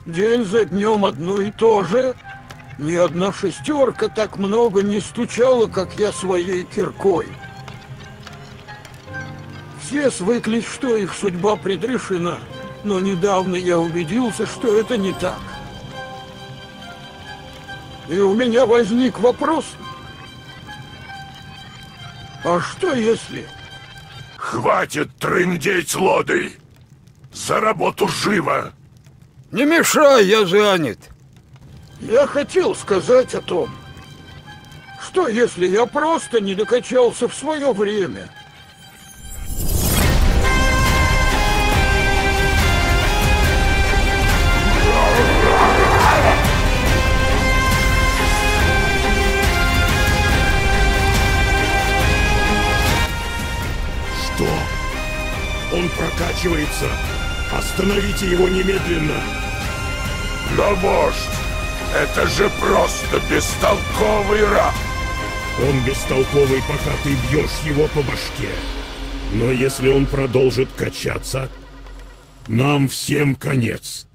День за днем одно и то же. Ни одна шестерка так много не стучала, как я своей киркой. Все свыклись, что их судьба предрешена, но недавно я убедился, что это не так. И у меня возник вопрос. А что если... Хватит трындеть, лодырь! За работу живо! Не мешай, я занят. Я хотел сказать о том, что если я просто не докачался в свое время. Что? Он прокачивается. Остановите его немедленно. Но, вождь, это же просто бестолковый раб. Он бестолковый, пока ты бьешь его по башке. Но если он продолжит качаться, нам всем конец.